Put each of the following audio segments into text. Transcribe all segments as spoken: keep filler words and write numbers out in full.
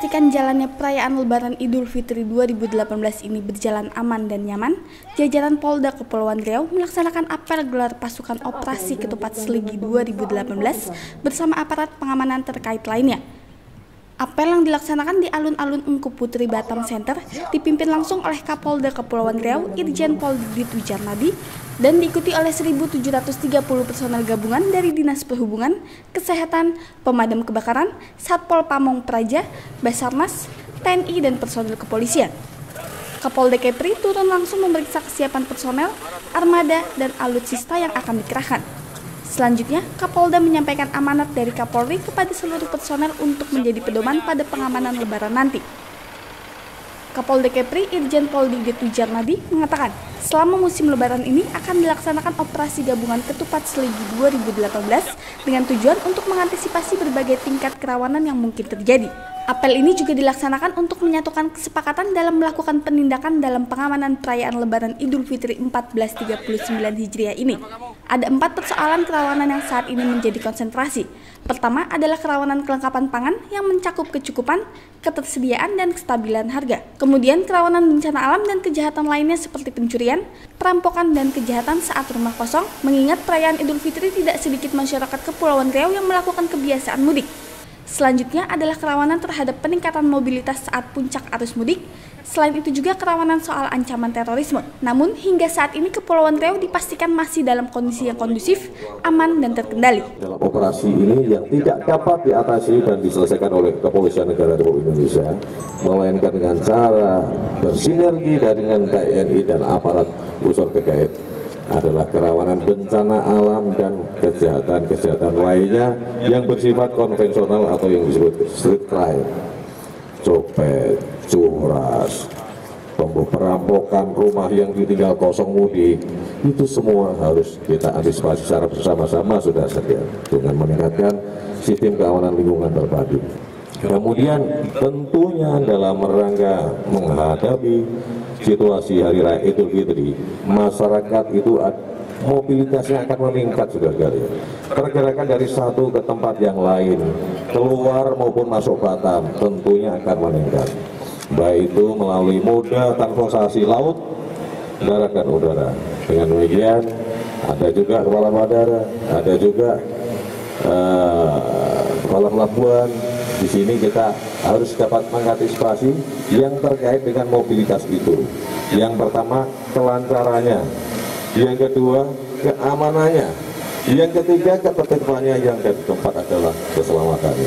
memastikan jalannya perayaan Lebaran Idul Fitri dua ribu delapan belas ini berjalan aman dan nyaman, jajaran Polda Kepulauan Riau melaksanakan apel gelar pasukan operasi Ketupat Seligi dua ribu delapan belas bersama aparat pengamanan terkait lainnya. Apel yang dilaksanakan di alun-alun Engku Putri Batam Center dipimpin langsung oleh Kapolda Kepulauan Riau Irjen Pol Didi Tujarnadi dan diikuti oleh seribu tujuh ratus tiga puluh personel gabungan dari Dinas Perhubungan, Kesehatan, Pemadam Kebakaran, Satpol Pamong Praja, Basarnas, T N I, dan personel kepolisian. Kapolda Kepri turun langsung memeriksa kesiapan personel, armada, dan alutsista yang akan dikerahkan. Selanjutnya, Kapolda menyampaikan amanat dari Kapolri kepada seluruh personel untuk menjadi pedoman pada pengamanan Lebaran nanti. Kapolda Kepri Irjen Pol Didi Tujarnadi mengatakan, selama musim Lebaran ini akan dilaksanakan operasi gabungan Ketupat Seligi dua ribu delapan belas dengan tujuan untuk mengantisipasi berbagai tingkat kerawanan yang mungkin terjadi. Apel ini juga dilaksanakan untuk menyatukan kesepakatan dalam melakukan penindakan dalam pengamanan perayaan Lebaran Idul Fitri seribu empat ratus tiga puluh sembilan Hijriah ini. Ada empat persoalan kerawanan yang saat ini menjadi konsentrasi. Pertama adalah kerawanan kelengkapan pangan yang mencakup kecukupan, ketersediaan, dan kestabilan harga. Kemudian kerawanan bencana alam dan kejahatan lainnya seperti pencurian, perampokan, dan kejahatan saat rumah kosong, mengingat perayaan Idul Fitri tidak sedikit masyarakat Kepulauan Riau yang melakukan kebiasaan mudik. Selanjutnya adalah kerawanan terhadap peningkatan mobilitas saat puncak arus mudik. Selain itu juga kerawanan soal ancaman terorisme. Namun hingga saat ini Kepulauan Riau dipastikan masih dalam kondisi yang kondusif, aman, dan terkendali. Dalam operasi ini yang tidak dapat diatasi dan diselesaikan oleh Kepolisian Negara Republik Indonesia, melainkan dengan cara bersinergi dengan T N I dan aparat unsur terkait, adalah kerawanan bencana alam dan kejahatan-kejahatan lainnya yang bersifat konvensional atau yang disebut street crime, copet, curas, perampokan rumah yang ditinggal kosong mudik, itu semua harus kita antisipasi secara bersama-sama sudah sedia dengan meningkatkan sistem keamanan lingkungan terpadu. Kemudian tentunya dalam rangka menghadapi situasi Hari Raya Idul Fitri, masyarakat itu mobilitasnya akan meningkat, saudara-saudara. Pergerakan dari satu ke tempat yang lain, keluar maupun masuk Batam, tentunya akan meningkat. Baik itu melalui moda transportasi laut, darat, dan udara. Dengan demikian, ada juga kepala bandara, ada juga uh, kepala pelabuhan. Di sini kita harus dapat mengantisipasi yang terkait dengan mobilitas itu. Yang pertama, kelancarannya. Yang kedua, keamanannya. Yang ketiga, ketertibannya. Yang keempat adalah keselamatannya.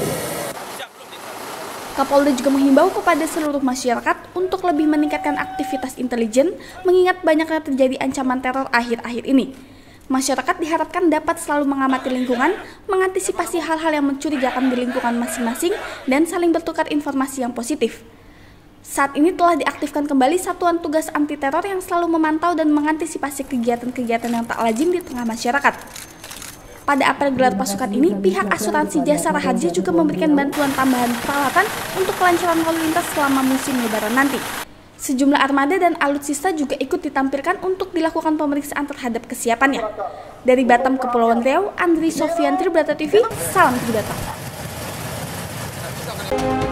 Kapolda juga menghimbau kepada seluruh masyarakat untuk lebih meningkatkan aktivitas intelijen, mengingat banyaknya terjadi ancaman teror akhir-akhir ini. Masyarakat diharapkan dapat selalu mengamati lingkungan, mengantisipasi hal-hal yang mencurigakan di lingkungan masing-masing, dan saling bertukar informasi yang positif. Saat ini telah diaktifkan kembali Satuan Tugas Anti Teror yang selalu memantau dan mengantisipasi kegiatan-kegiatan yang tak lazim di tengah masyarakat. Pada apel gelar pasukan ini, pihak asuransi jasa raharja juga memberikan bantuan tambahan peralatan untuk kelancaran lalu lintas selama musim Lebaran nanti. Sejumlah armada dan alutsista juga ikut ditampilkan untuk dilakukan pemeriksaan terhadap kesiapannya. Dari Batam, Kepulauan Riau, Andri Sofian, Tribrata T V, salam Tribrata.